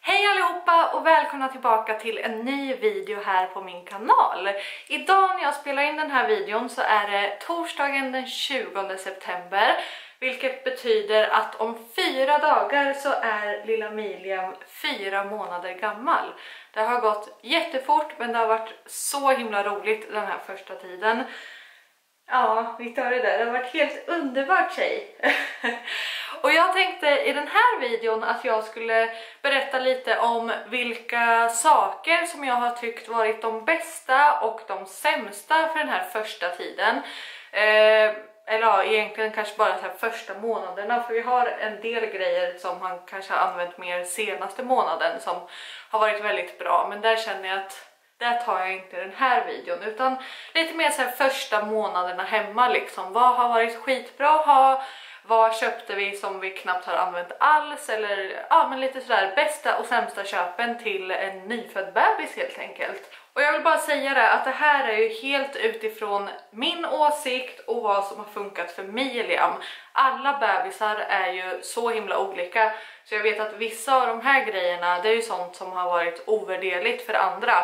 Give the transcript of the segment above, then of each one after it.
Hej allihopa och välkomna tillbaka till en ny video här på min kanal. Idag när jag spelar in den här videon så är det torsdagen den 20 september. Vilket betyder att om 4 dagar så är lilla Miliam 4 månader gammal. Det har gått jättefort men det har varit så himla roligt den här första tiden. Ja, visst har det där. Det har varit helt underbart tjej. Och jag tänkte i den här videon att jag skulle berätta lite om vilka saker som jag har tyckt varit de bästa och de sämsta för den här första tiden. Eller ja, egentligen kanske bara de här första månaderna, för vi har en del grejer som han kanske har använt mer senaste månaden som har varit väldigt bra, men där känner jag att där tar jag inte den här videon utan lite mer så här första månaderna hemma liksom. Vad har varit skitbra att ha? Vad köpte vi som vi knappt har använt alls? Eller ja, men lite sådär bästa och sämsta köpen till en nyfödd bebis helt enkelt. Och jag vill bara säga det att det här är ju helt utifrån min åsikt och vad som har funkat för Miliam. Alla bebisar är ju så himla olika, så jag vet att vissa av de här grejerna det är ju sånt som har varit ovärderligt för andra.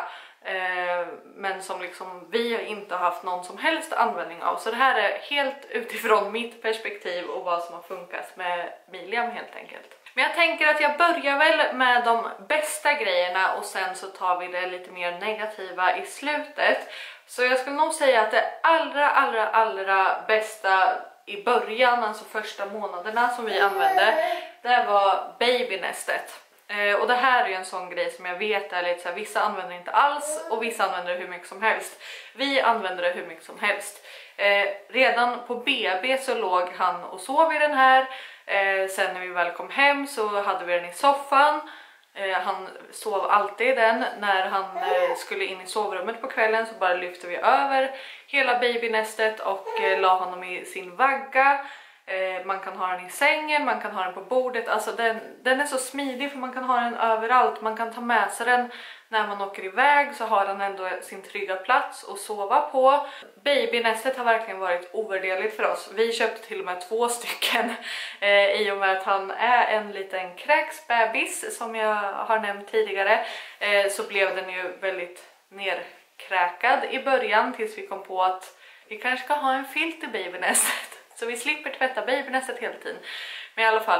Men som liksom vi inte har haft någon som helst användning av. Så det här är helt utifrån mitt perspektiv och vad som har funkat med Miliam helt enkelt. Men jag tänker att jag börjar väl med de bästa grejerna och sen så tar vi det lite mer negativa i slutet. Så jag skulle nog säga att det allra bästa i början, alltså första månaderna som vi använde, det var babynästet. Och det här är ju en sån grej som jag vet är lite så här, vissa använder inte alls och vissa använder det hur mycket som helst. Vi använder det hur mycket som helst. Redan på BB så låg han och sov i den här. Sen när vi väl kom hem så hade vi den i soffan. Han sov alltid i den. När han skulle in i sovrummet på kvällen så bara lyfte vi över hela babynästet och la honom i sin vagga. Man kan ha den i sängen, man kan ha den på bordet. Alltså den är så smidig för man kan ha den överallt. Man kan ta med sig den när man åker iväg, så har den ändå sin trygga plats att sova på. Babynästet har verkligen varit ovärderligt för oss. Vi köpte till och med 2 stycken i och med att han är en liten kräksbebis som jag har nämnt tidigare. Så blev den ju väldigt nerkräkad i början tills vi kom på att vi kanske ska ha en filt i babynästet. Så vi slipper tvätta babynästet hela tiden. Men i alla fall,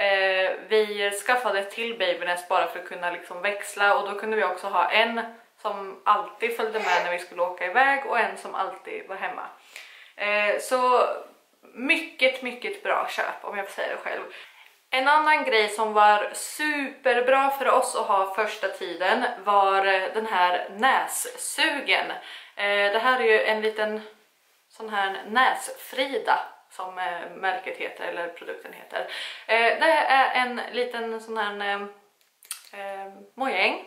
vi skaffade ett till babynäst bara för att kunna liksom växla. Och då kunde vi också ha en som alltid följde med när vi skulle åka iväg och en som alltid var hemma. Så mycket bra köp om jag får säga det själv. En annan grej som var superbra för oss att ha första tiden var den här nässugen. Det här är ju en liten sån här näsfrida som märket heter eller produkten heter. Det är en liten sån här mojäng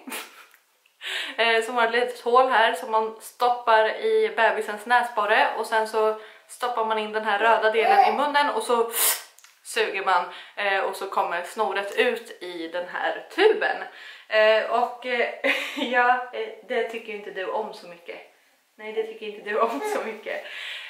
som har ett litet hål här som man stoppar i bebisens näsborre och sen så stoppar man in den här röda delen i munnen och så suger man och så kommer snoret ut i den här tuben. Ja, det tycker inte du om så mycket. Nej, det tycker inte du om så mycket.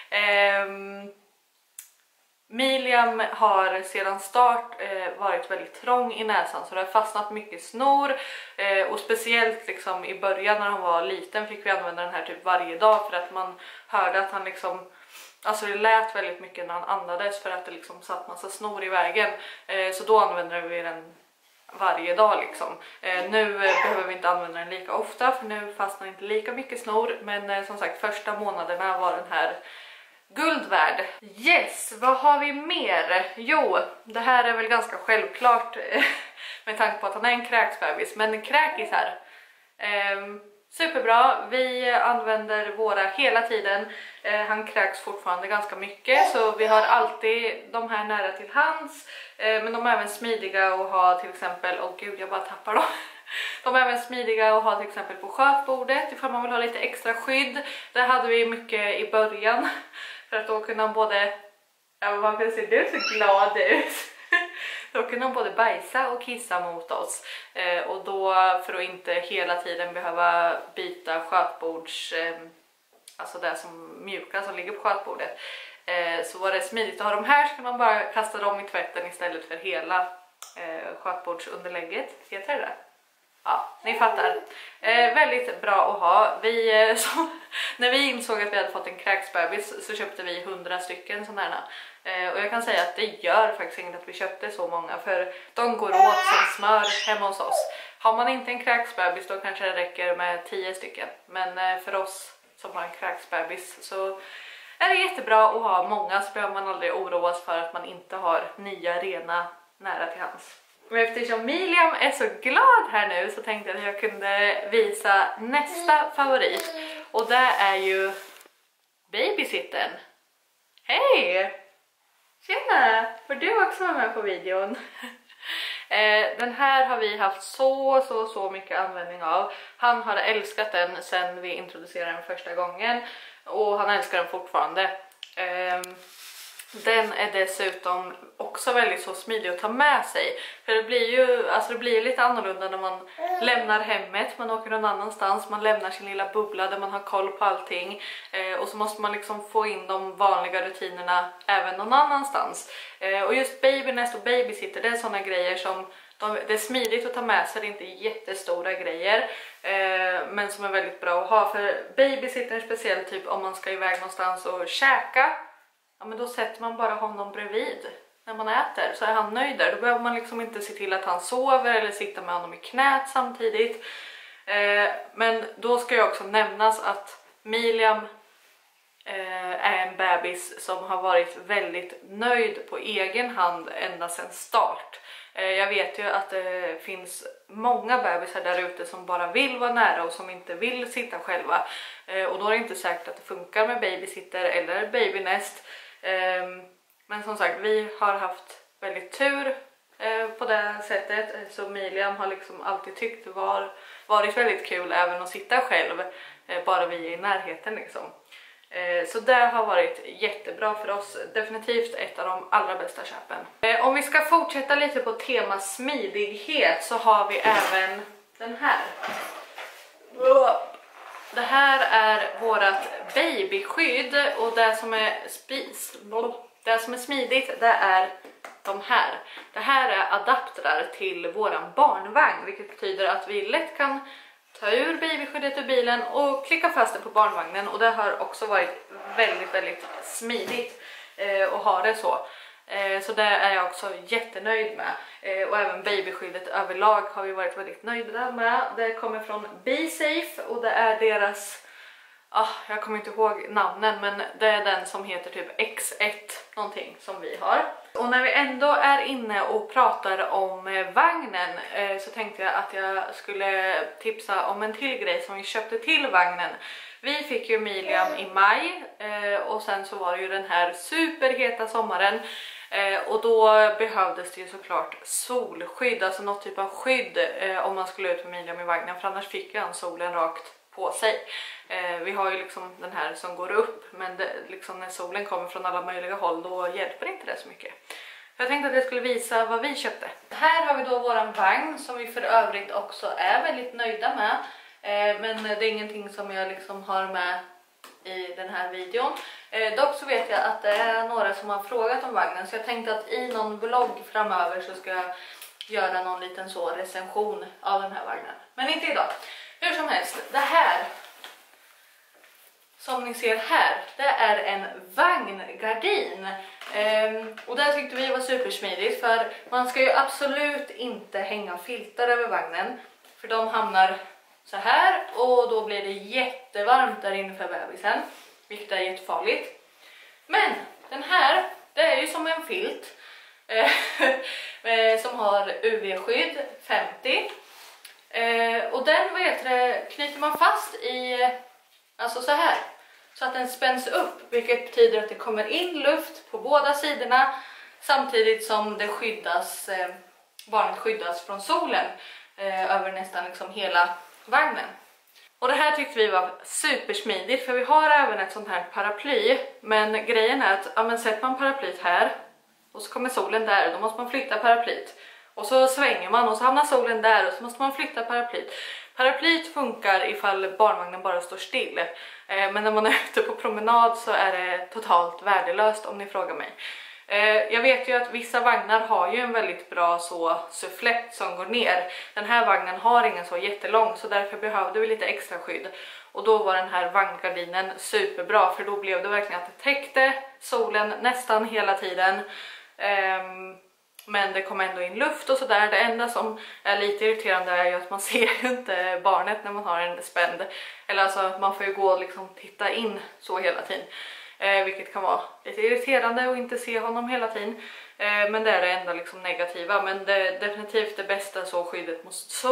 Miliam har sedan start varit väldigt trång i näsan, så det har fastnat mycket snor. Och speciellt liksom i början när han var liten fick vi använda den här typ varje dag för att man hörde att han liksom, alltså det lät väldigt mycket när han andades för att det liksom satt massa snor i vägen. Så då använde vi den varje dag liksom. Nu behöver vi inte använda den lika ofta för nu fastnar inte lika mycket snor. Men som sagt, första månaderna var den här guld värd. Yes, vad har vi mer? Jo, det här är väl ganska självklart med tanke på att han är en kräksbebis. Men kräkis här. Superbra, vi använder våra hela tiden. Han kräks fortfarande ganska mycket så vi har alltid de här nära till hands. Men de är även smidiga att ha till exempel, åh gud jag bara tappar dem. De är även smidiga att ha till exempel på skötbordet ifall man vill ha lite extra skydd. Där hade vi mycket i början för att då kunna både, ja varför ser du så glad ut? Då kunde de både bajsa och kissa mot oss. Och då för att inte hela tiden behöva byta skötbords, alltså det som mjuka som ligger på skötbordet. Så var det smidigt att ha de här, så kan man bara kasta dem i tvätten istället för hela skötbordsunderlägget. Heter det? Ja, ni fattar. Väldigt bra att ha. När vi insåg att vi hade fått en kräksbebis så köpte vi 100 stycken sådana här. Och jag kan säga att det gör faktiskt inget att vi köpte så många, för de går åt som smör hemma hos oss. Har man inte en kräksbebis då kanske det räcker med 10 stycken. Men för oss som har en kräksbebis så är det jättebra att ha många, så behöver man aldrig oroas för att man inte har nya rena nära till hands. Och eftersom Miliam är så glad här nu så tänkte jag att jag kunde visa nästa favorit. Och det är ju babysittern. Hej! Tjena! Får du också vara med på videon? Den här har vi haft så mycket användning av. Han har älskat den sedan vi introducerade den första gången. Och han älskar den fortfarande. Den är dessutom också väldigt så smidig att ta med sig. För det blir ju det blir lite annorlunda när man lämnar hemmet. Man åker någon annanstans, man lämnar sin lilla bubbla där man har koll på allting. Och så måste man liksom få in de vanliga rutinerna även någon annanstans. Och just babynest och babysitter, det är sådana grejer som det är smidigt att ta med sig, det är inte jättestora grejer. Men som är väldigt bra att ha. För babysitter speciellt typ om man ska iväg någonstans och käka. Ja, men då sätter man bara honom bredvid när man äter, så är han nöjd där. Då behöver man liksom inte se till att han sover eller sitta med honom i knät samtidigt. Men då ska jag också nämnas att Miliam är en bebis som har varit väldigt nöjd på egen hand ända sedan start. Jag vet ju att det finns många bebisar där ute som bara vill vara nära och som inte vill sitta själva. Och då är det inte säkert att det funkar med babysitter eller babynest. Men som sagt, vi har haft väldigt tur på det sättet. Så Miliam har liksom alltid tyckt det varit väldigt kul även att sitta själv. Bara vi är i närheten liksom. Så det har varit jättebra för oss. Definitivt ett av de allra bästa köpen. Om vi ska fortsätta lite på tema smidighet så har vi även den här. Det här är vårat babyskydd, och det som är smidigt det är de här. Det här är adaptrar till våran barnvagn, vilket betyder att vi lätt kan ta ur babyskyddet ur bilen och klicka fast det på barnvagnen. Och det har också varit väldigt smidigt att ha det så. Så det är jag också jättenöjd med. Och även babyskyddet överlag har vi varit väldigt nöjda med. Det kommer från BeSafe och det är deras, jag kommer inte ihåg namnen, men det är den som heter typ X1 någonting som vi har. Och när vi ändå är inne och pratar om vagnen så tänkte jag att jag skulle tipsa om en till grej som vi köpte till vagnen. Vi fick ju Miliam i maj och sen så var det ju den här superheta sommaren. Och då behövdes det ju såklart solskydd, alltså något typ av skydd om man skulle ut med Miliam i vagnen, för annars fick ju han solen rakt på sig. Vi har ju liksom den här som går upp, men liksom när solen kommer från alla möjliga håll då hjälper inte det så mycket. Jag tänkte att jag skulle visa vad vi köpte. Här har vi då våran vagn som vi för övrigt också är väldigt nöjda med. Men det är ingenting som jag liksom har med i den här videon. Dock så vet jag att det är några som har frågat om vagnen, så jag tänkte att i någon vlogg framöver så ska jag göra någon liten så recension av den här vagnen. Men inte idag. Hur som helst, det här som ni ser här, det är en vagngardin. Och det tyckte vi var supersmidigt, för man ska ju absolut inte hänga filtar över vagnen, för de hamnar så här och då blir det jättevarmt där inne för bebisen, vilket är jättefarligt. Men den här, det är ju som en filt som har UV-skydd 50. Och den knyter man fast i, alltså så här, så att den spänns upp, vilket betyder att det kommer in luft på båda sidorna samtidigt som det skyddas, barnet skyddas från solen över nästan liksom hela vagnen. Och det här tyckte vi var supersmidigt, för vi har även ett sånt här paraply, men grejen är att sätter man paraplyt här och så kommer solen där, då måste man flytta paraplyt. Och så svänger man och så hamnar solen där och så måste man flytta paraplyt. Paraplyt funkar ifall barnvagnen bara står still. Men när man är ute på promenad så är det totalt värdelöst om ni frågar mig. Jag vet ju att vissa vagnar har ju en väldigt bra så sufflett som går ner. Den här vagnen har ingen så jättelång, så därför behövde vi lite extra skydd. Och då var den här vagngardinen superbra, för då blev det verkligen att det täckte solen nästan hela tiden. Men det kom ändå in luft och sådär. Det enda som är lite irriterande är ju att man ser ju inte barnet när man har en spänd. Eller alltså man får ju gå och liksom titta in så hela tiden. Vilket kan vara lite irriterande att inte se honom hela tiden. Men det är det enda liksom negativa. Men det är definitivt det bästa så skyddet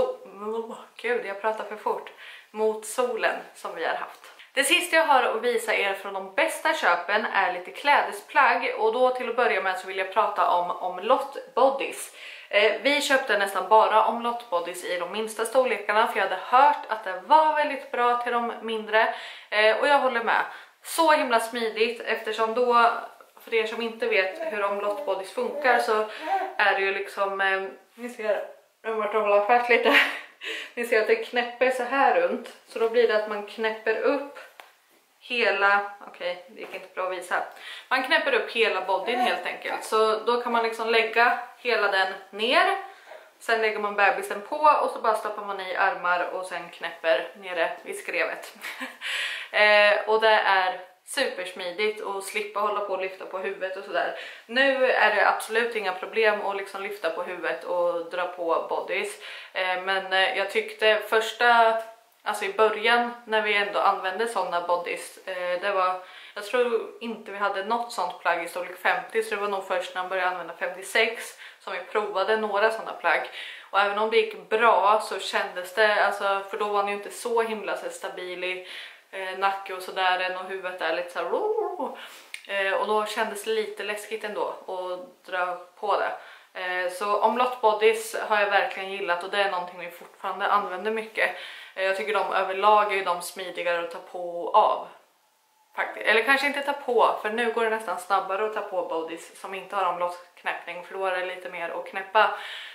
mot solen som vi har haft. Det sista jag har att visa er från de bästa köpen är lite klädesplagg. Och då till att börja med så vill jag prata om omlott bodies. Vi köpte nästan bara omlott bodies i de minsta storlekarna, för jag hade hört att det var väldigt bra till de mindre. Och jag håller med. Så himla smidigt, eftersom då, för er som inte vet hur omlott bodies funkar, så är det ju liksom, ni ser, jag har hålla fast lite. Ni ser att det knäpper så här runt, så då blir det att man knäpper upp hela, okej, det gick inte bra att visa. Man knäpper upp hela bodyn helt enkelt, så då kan man liksom lägga hela den ner. Sen lägger man bebisen på och så bara stoppar man i armar och sen knäpper nere vid skrevet. Och det är supersmidigt att slippa hålla på och lyfta på huvudet och sådär. Nu är det absolut inga problem att liksom lyfta på huvudet och dra på bodies. Men jag tyckte alltså i början när vi ändå använde sådana bodies, jag tror inte vi hade något sånt plagg i storlek 50, så det var nog först när man började använda 56 som vi provade några sådana plagg. Och även om det gick bra så kändes det, alltså, för då var ni ju inte så himla så stabil i nacke och sådär än, och huvudet är lite så här, och då kändes det lite läskigt ändå att dra på det. Så omlott bodies har jag verkligen gillat, och det är någonting vi fortfarande använder mycket. Jag tycker de överlag är de smidigare att ta på och av. Faktiskt. Eller kanske inte ta på, för nu går det nästan snabbare att ta på bodies som inte har omlottsknäppning, för då är det lite mer att knäppa.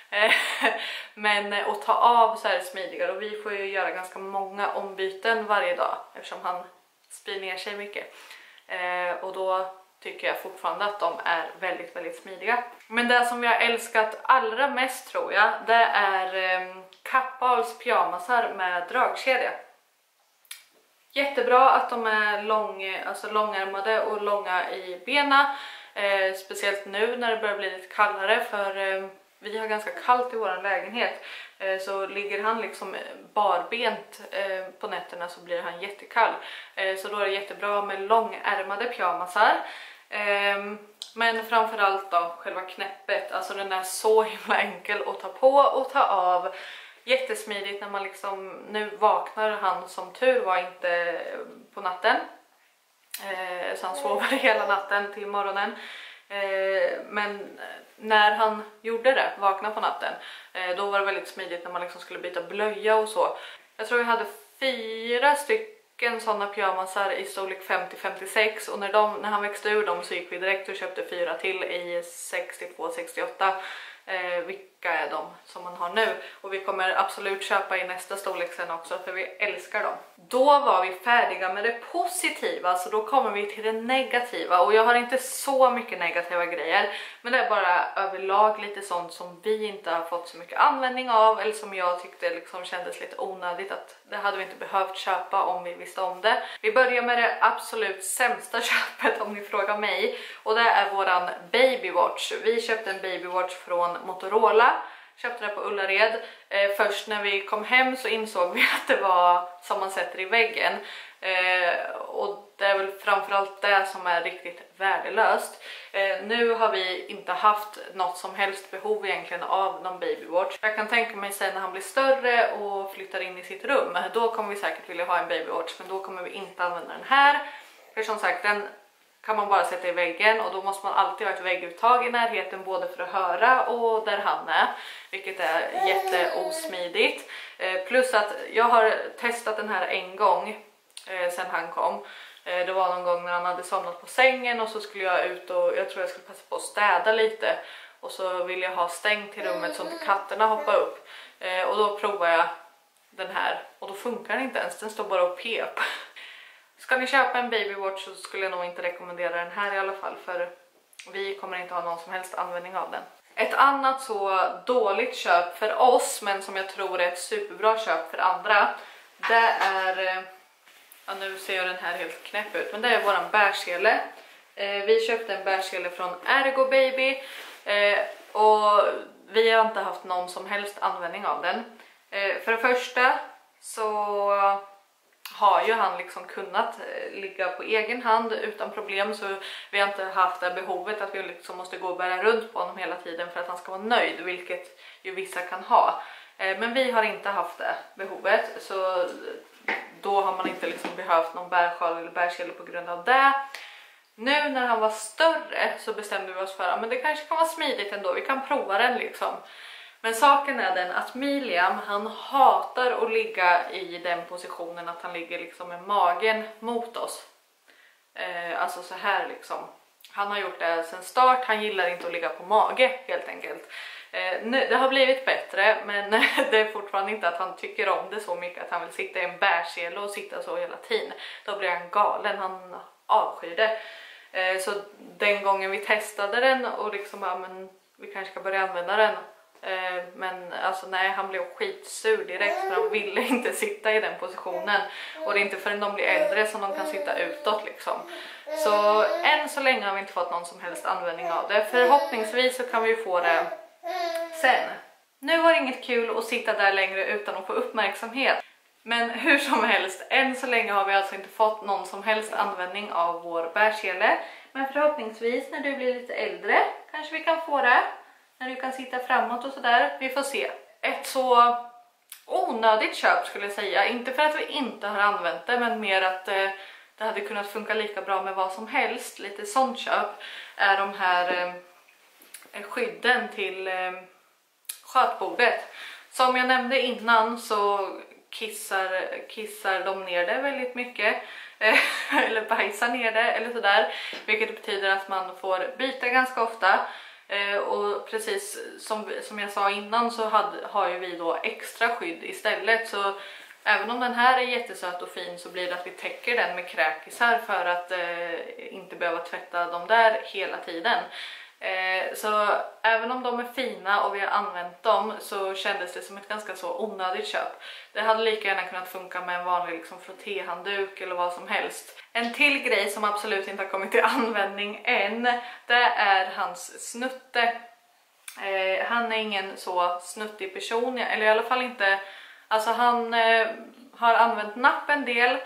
Men att ta av så är det smidigare, och vi får ju göra ganska många ombyten varje dag eftersom han spyr ner sig mycket. Och då tycker jag fortfarande att de är väldigt, väldigt smidiga. Men det som vi har älskat allra mest tror jag, det är Kappahls pyjamasar med dragkedja. Jättebra att de är långärmade och långa i bena. Speciellt nu när det börjar bli lite kallare, för vi har ganska kallt i vår lägenhet. Så ligger han liksom barbent på nätterna så blir han jättekall. Så då är det jättebra med långärmade pyjamasar. Men framförallt då själva knäppet. Alltså den är så himla enkel att ta på och ta av. Jättesmidigt när man liksom, nu vaknar han som tur var inte på natten. Så han sover hela natten till morgonen. Men när han gjorde det, vaknade på natten, då var det väldigt smidigt när man liksom skulle byta blöja och så. Jag tror vi hade 4 stycken sådana pyjamasar i storlek 50-56, och när han växte ur dem så gick vi direkt och köpte 4 till i 62-68. Vilka är de som man har nu, och vi kommer absolut köpa i nästa storlek sen också, för vi älskar dem. Då var vi färdiga med det positiva, så då kommer vi till det negativa, och jag har inte så mycket negativa grejer, men det är bara överlag lite sånt som vi inte har fått så mycket användning av, eller som jag tyckte liksom kändes lite onödigt, att det hade vi inte behövt köpa om vi visste om det. Vi börjar med det absolut sämsta köpet om ni frågar mig, och det är våran babywatch. Vi köpte en babywatch från Motorola. Köpte det på Ullared. Först när vi kom hem så insåg vi att det var som man sätter i väggen. Och det är väl framförallt det som är riktigt värdelöst. Nu har vi inte haft något som helst behov egentligen av någon babywatch. Jag kan tänka mig sen när han blir större och flyttar in i sitt rum. Då kommer vi säkert vilja ha en babywatch, men då kommer vi inte använda den här. För som sagt, den kan man bara sätta i väggen, och då måste man alltid ha ett vägguttag i närheten, både för att höra och där han är, vilket är jätteosmidigt. Plus att jag har testat den här en gång sen han kom. Det var någon gång när han hade somnat på sängen, och så skulle jag ut och jag tror jag skulle passa på att städa lite, och så vill jag ha stängt i rummet så att katterna hoppar upp. Och då provar jag den här, och då funkar den inte ens, den står bara och pep. Ska ni köpa en babywatch så skulle jag nog inte rekommendera den här i alla fall, för Vi kommer inte ha någon som helst användning av den. Ett annat så dåligt köp för oss, men som jag tror är ett superbra köp för andra, det är, ja nu ser jag den här helt knäpp ut, men det är våran bärsele. Vi köpte en bärsele från Ergo Baby och vi har inte haft någon som helst användning av den. För det första så har ju han liksom kunnat ligga på egen hand utan problem, så vi har inte haft det behovet att vi liksom måste gå och bära runt på honom hela tiden för att han ska vara nöjd, vilket ju vissa kan ha. Men vi har inte haft det behovet, så då har man inte liksom behövt någon bärsjal eller bärsele på grund av det. Nu när han var större så bestämde vi oss för att det kanske kan vara smidigt ändå, vi kan prova den liksom. Men saken är den att Miliam, han hatar att ligga i den positionen att han ligger liksom med magen mot oss. Alltså så här liksom. Han har gjort det sedan start, han gillar inte att ligga på mage helt enkelt. Det har blivit bättre, men det är fortfarande inte att han tycker om det så mycket att han vill sitta i en bärsele och sitta så hela tiden. Då blir han galen, han avskyr det. Så den gången vi testade den och liksom, ja, men vi kanske ska börja använda den. Men alltså nej, han blev skitsur direkt för han ville inte sitta i den positionen. Och det är inte förrän de blir äldre som de kan sitta utåt liksom. Så än så länge har vi inte fått någon som helst användning av det. Förhoppningsvis så kan vi få det sen. Nu var det inget kul att sitta där längre utan att få uppmärksamhet. Men hur som helst, än så länge har vi alltså inte fått någon som helst användning av vår bärsele. Men förhoppningsvis när du blir lite äldre kanske vi kan få det. När du kan sitta framåt och sådär. Vi får se. Ett så onödigt köp skulle jag säga. Inte för att vi inte har använt det, men mer att det hade kunnat funka lika bra med vad som helst. Lite sånt köp är de här skydden till skötbordet. Som jag nämnde innan så kissar de ner det väldigt mycket. Eller bajsar ner det eller sådär. Vilket betyder att man får byta ganska ofta. Och precis som jag sa innan så har ju vi då extra skydd istället. Så även om den här är jättesöt och fin så blir det att vi täcker den med kräkisar för att inte behöva tvätta dem där hela tiden. Så även om de är fina och vi har använt dem så kändes det som ett ganska så onödigt köp. Det hade lika gärna kunnat funka med en vanlig liksom frottéhandduk eller vad som helst. En till grej som absolut inte har kommit till användning än, det är hans snutte. Han är ingen så snuttig person, eller i alla fall inte. Alltså han har använt napp en del.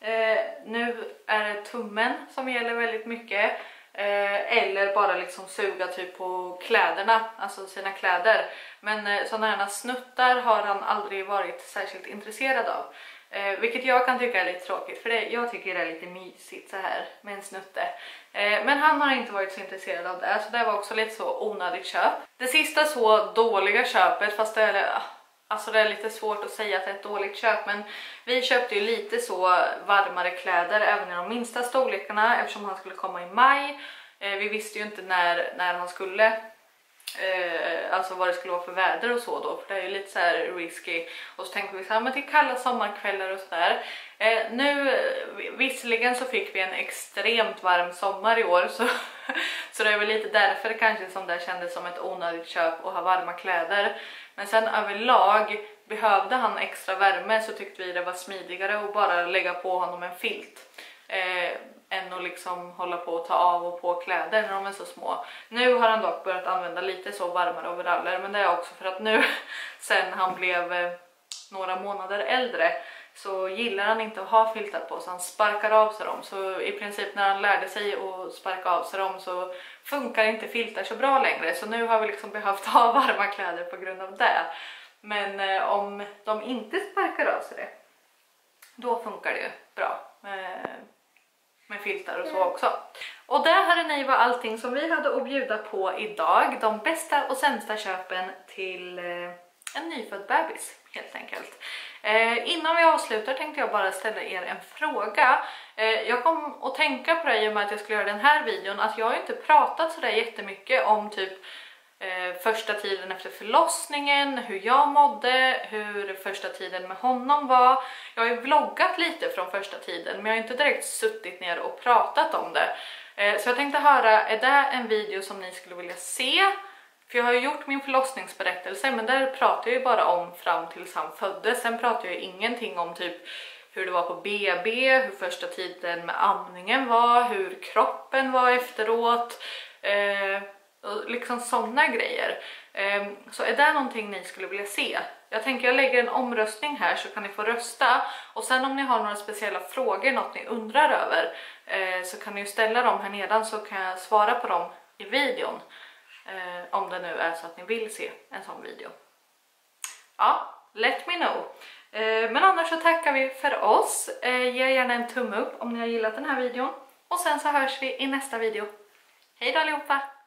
Nu är det tummen som gäller väldigt mycket. Eller bara liksom suga typ på kläderna, alltså sina kläder. Men sådana här snuttar har han aldrig varit särskilt intresserad av. Vilket jag kan tycka är lite tråkigt, för jag tycker det är lite mysigt så här med en snutte. Men han har inte varit så intresserad av det, så det var också lite så onödigt köp. Det sista så dåliga köpet, fast det är lite svårt att säga att det är ett dåligt köp, men vi köpte ju lite så varmare kläder även i de minsta storlekarna eftersom han skulle komma i maj. Vi visste ju inte när han skulle, alltså vad det skulle vara för väder och så då, för det är ju lite så här risky. Och så tänkte vi så här, men till kalla sommarkvällar och sådär. Nu visserligen så fick vi en extremt varm sommar i år, så det är väl lite därför kanske som det kändes som ett onödigt köp att ha varma kläder. Men sen överlag, behövde han extra värme så tyckte vi det var smidigare att bara lägga på honom en filt. Än att liksom hålla på och ta av och på kläder när de är så små. Nu har han dock börjat använda lite så varmare overaller, men det är också för att nu sen han blev några månader äldre så gillar han inte att ha filtar på, så han sparkar av sig dem. Så i princip när han lärde sig att sparka av sig dem så funkar inte filtar så bra längre. Så nu har vi liksom behövt ha varma kläder på grund av det. Men om de inte sparkar av sig det, då funkar det ju bra med filtar och så också. Och där hade ni var allting som vi hade att bjuda på idag. De bästa och sämsta köpen till en nyfödd bebis helt enkelt. Innan vi avslutar tänkte jag bara ställa er en fråga. Jag kom att tänka på det i och med att jag skulle göra den här videon, att jag har inte pratat sådär jättemycket om typ första tiden efter förlossningen, hur jag mådde, hur första tiden med honom var. Jag har ju vloggat lite från första tiden, men jag har inte direkt suttit ner och pratat om det. Så jag tänkte höra, är det en video som ni skulle vilja se? För jag har ju gjort min förlossningsberättelse, men där pratar jag ju bara om fram tills han föddes. Sen pratar jag ju ingenting om typ hur det var på BB, hur första tiden med amningen var, hur kroppen var efteråt. Och liksom sådana grejer. Så är det någonting ni skulle vilja se? Jag tänker jag lägger en omröstning här så kan ni få rösta. Och sen om ni har några speciella frågor, något ni undrar över, så kan ni ju ställa dem här nedan så kan jag svara på dem i videon. Om det nu är så att ni vill se en sån video. Ja, let me know. Men annars så tackar vi för oss. Ge gärna en tumme upp om ni har gillat den här videon. Och sen så hörs vi i nästa video. Hej då allihopa!